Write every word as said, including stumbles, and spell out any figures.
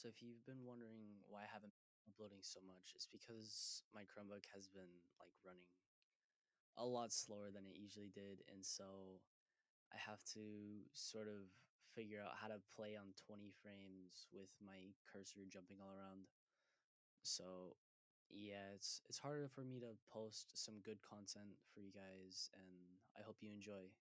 So if you've been wondering why I haven't been uploading so much, it's because my Chromebook has been like running a lot slower than it usually did, and so I have to sort of figure out how to play on twenty frames with my cursor jumping all around. So yeah, it's it's harder for me to post some good content for you guys, and I hope you enjoy.